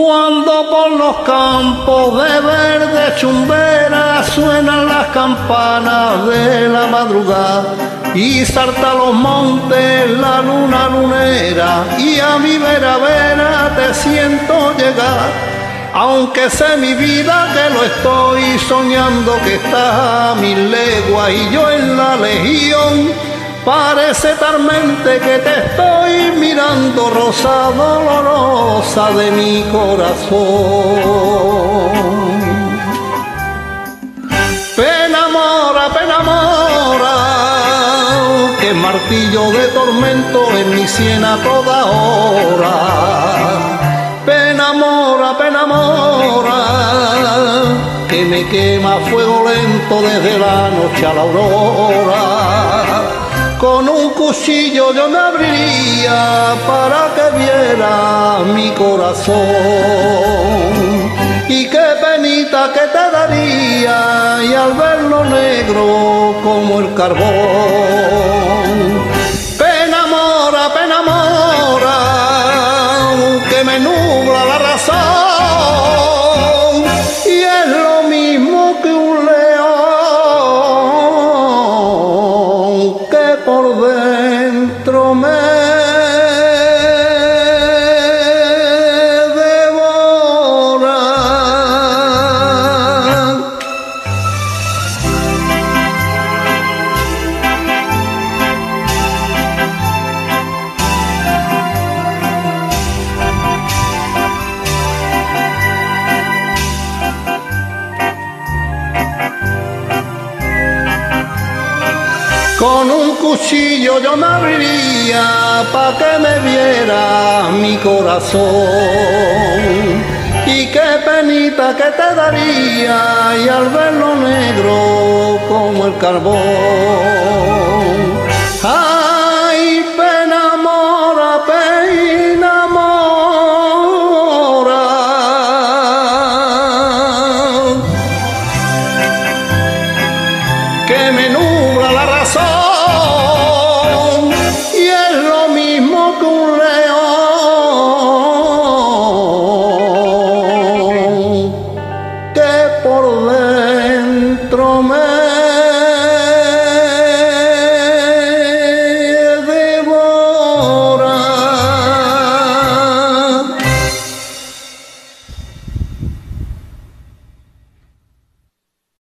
Cuando por los campos de verde chumbera suenan las campanas de la madrugada y salta a los montes la luna lunera y a mi vera vera te siento llegar, aunque sé mi vida que lo estoy soñando, que está a 1000 leguas y yo en la legión. Parece talmente que te estoy mirando, rosa dolorosa de mi corazón. Pena mora, que martillo de tormento en mi sien a toda hora. Pena mora, que me quema a fuego lento desde la noche a la aurora. Con un cuchillo yo me abriría para que viera mi corazón. Y qué penita que te daría y al verlo negro como el carbón. Pena mora, que me nubla la razón y es lo mismo que un león que por dentro me devora. Con un cuchillo yo me abriría pa' que me viera mi corazón. Y qué penita que te daría y al verlo negro como el carbón. Ay, pena mora, que me nubla la razón